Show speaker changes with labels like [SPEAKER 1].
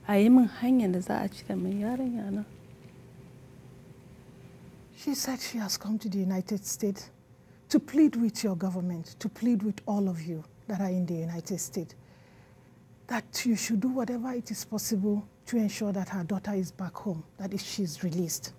[SPEAKER 1] a yi min hanyar da za a cire min yarinya na.
[SPEAKER 2] She said she has come to the United States to plead with your government, to plead with all of you that are in the United States, that you should do whatever it is possible to ensure that her daughter is back home, that she's released.